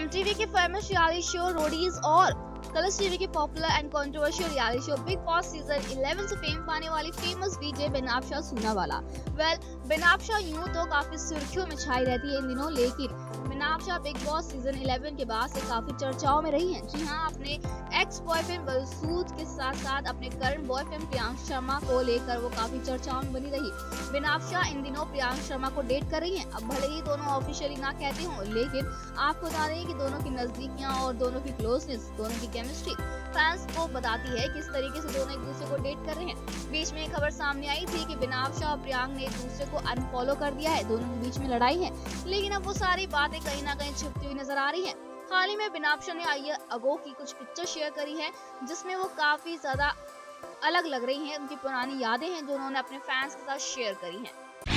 सन TV के famous reality show Roadies और Colors TV के popular and controversial reality show Bigg Boss season 11 से fame पाने वाली फेमस डीजे बेनाफ्शा सूनावाला। बेनाफ्शा यूं तो काफी सुर्खियों में छाई रहती है इन दिनों, लेकिन बेनाफ्शा बिग बॉस सीजन 11 के बाद से काफी चर्चाओं में रही हैं। जी हां, अपने एक्स बॉयफ्रेंड बलसूद के साथ साथ अपने करंट बॉयफ्रेंड प्रियांक शर्मा को लेकर वो काफी चर्चाओं में बनी रही। बेनाफ्शा इन दिनों प्रियांक शर्मा को डेट कर रही हैं। अब भले ही दोनों ऑफिशियली ना कहते हों, लेकिन आपको बता दें कि दोनों की नजदीकियां और दोनों की क्लोजनेस, दोनों की केमिस्ट्री फैंस को बताती है किस तरीके से दोनों एक दूसरे को डेट कर रहे हैं। बीच में एक खबर सामने आई थी कि बेनाफ्शा और प्रियांक ने एक दूसरे को अनफॉलो कर दिया है, दोनों के बीच में लड़ाई है, लेकिन अब वो सारी बातें कहीं ना कहीं छुपती हुई नजर आ रही हैं। हाल ही में बेनाफ्शा ने आइए अगो की कुछ पिक्चर शेयर करी है, जिसमें वो काफी ज्यादा अलग लग रही हैं। उनकी पुरानी यादें हैं जो उन्होंने अपने फैंस के साथ शेयर करी हैं।